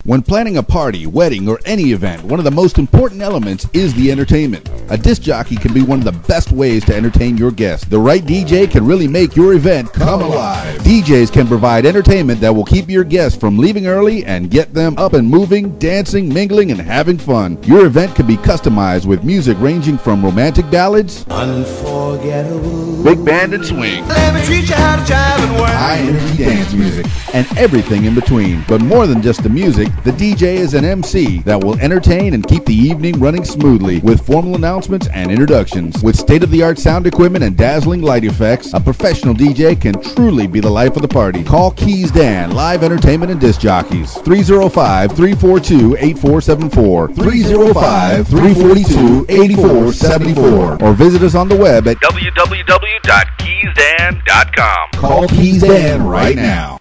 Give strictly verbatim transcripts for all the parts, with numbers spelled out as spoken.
When planning a party, wedding, or any event, one of the most important elements is the entertainment. A disc jockey can be one of the best ways to entertain your guests. The right D J can really make your event come alive. D Js can provide entertainment that will keep your guests from leaving early and get them up and moving, dancing, mingling, and having fun. Your event can be customized with music ranging from romantic ballads, unforgettable, big band and swing, let me teach you how to jive and work, high energy dance music, and everything in between. But more than just the music, the D J is an M C that will entertain and keep the evening running smoothly with formal announcements and introductions. With state-of-the-art sound equipment and dazzling light effects, a professional D J can truly be the life of the party. Call Keys Dan, Live Entertainment and Disc Jockeys, three oh five, three four two, eight four seven four, three oh five, three four two, eight four seven four, or visit us on the web at w w w dot keys dan dot com. Call Keys Dan right now.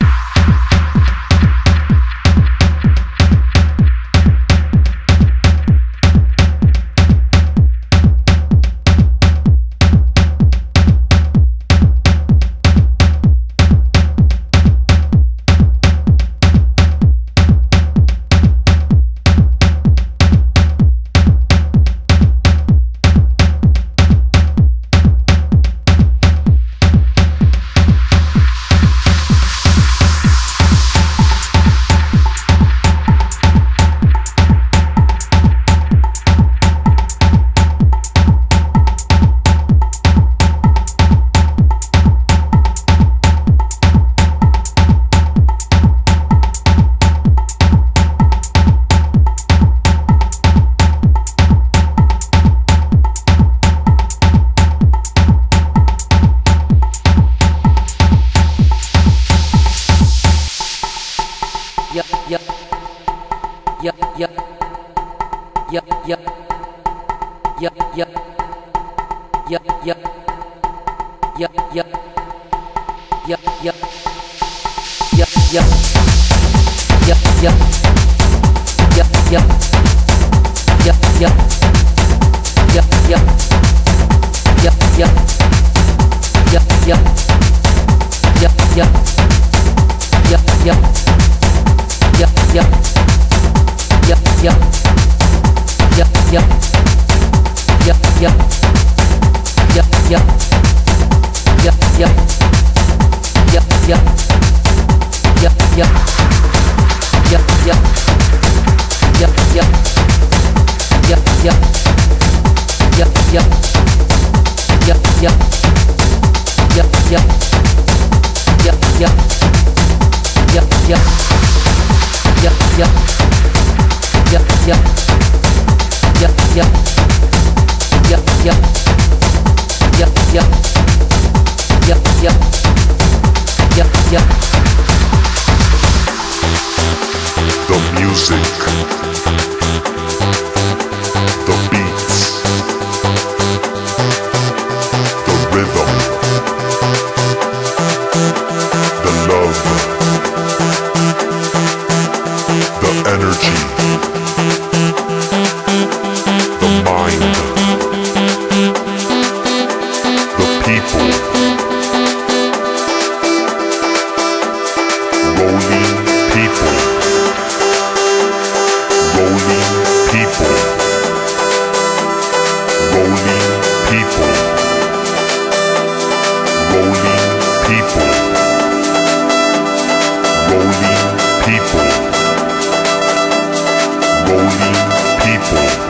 People.